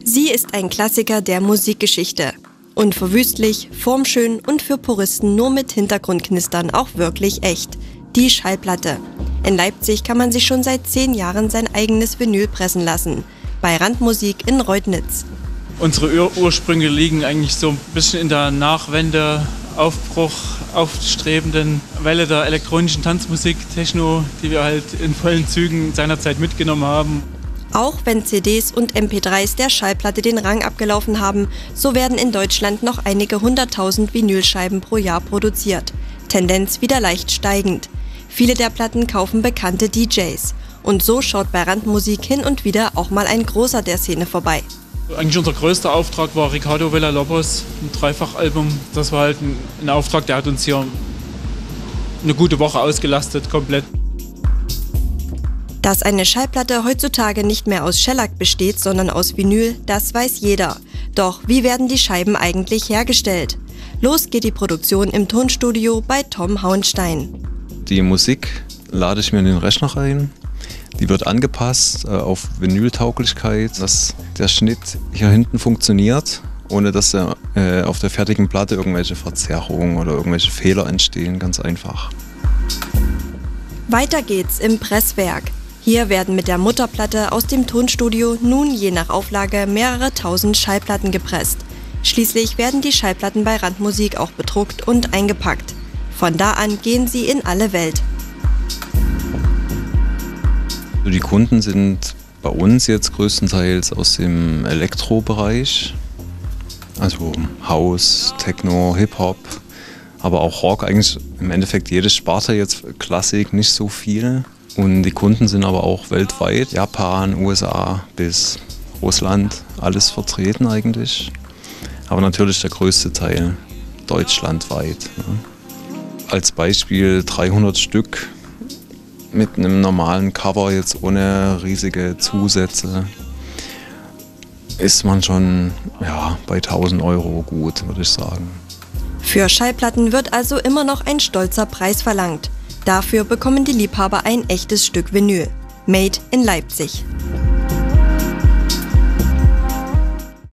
Sie ist ein Klassiker der Musikgeschichte. Unverwüstlich, formschön und für Puristen nur mit Hintergrundknistern auch wirklich echt. Die Schallplatte. In Leipzig kann man sich schon seit 10 Jahren sein eigenes Vinyl pressen lassen. Bei Randmusik in Reutnitz. Unsere Ursprünge liegen eigentlich so ein bisschen in der Nachwende, Aufbruch, aufstrebenden Welle der elektronischen Tanzmusik, Techno, die wir halt in vollen Zügen seinerzeit mitgenommen haben. Auch wenn CDs und MP3s der Schallplatte den Rang abgelaufen haben, so werden in Deutschland noch einige 100.000 Vinylscheiben pro Jahr produziert. Tendenz wieder leicht steigend. Viele der Platten kaufen bekannte DJs. Und so schaut bei Randmusik hin und wieder auch mal ein großer der Szene vorbei. Eigentlich unser größter Auftrag war Ricardo Villa-Lobos, ein Dreifachalbum. Das war halt ein Auftrag, der hat uns hier eine gute Woche ausgelastet, komplett. Dass eine Schallplatte heutzutage nicht mehr aus Shellac besteht, sondern aus Vinyl, das weiß jeder. Doch wie werden die Scheiben eigentlich hergestellt? Los geht die Produktion im Tonstudio bei Tom Hauenstein. Die Musik lade ich mir in den Rechner rein. Die wird angepasst auf Vinyltauglichkeit, dass der Schnitt hier hinten funktioniert, ohne dass auf der fertigen Platte irgendwelche Verzerrungen oder irgendwelche Fehler entstehen, ganz einfach. Weiter geht's im Presswerk. Hier werden mit der Mutterplatte aus dem Tonstudio nun je nach Auflage mehrere tausend Schallplatten gepresst. Schließlich werden die Schallplatten bei Randmusik auch bedruckt und eingepackt. Von da an gehen sie in alle Welt. Die Kunden sind bei uns jetzt größtenteils aus dem Elektrobereich, also House, Techno, Hip-Hop, aber auch Rock, eigentlich im Endeffekt jede Sparte jetzt, Klassik nicht so viel. Und die Kunden sind aber auch weltweit, Japan, USA bis Russland, alles vertreten eigentlich. Aber natürlich der größte Teil deutschlandweit. Ne? Als Beispiel 300 Stück. Mit einem normalen Cover, jetzt ohne riesige Zusätze, ist man schon bei 1.000 € gut, würde ich sagen. Für Schallplatten wird also immer noch ein stolzer Preis verlangt. Dafür bekommen die Liebhaber ein echtes Stück Vinyl. Made in Leipzig.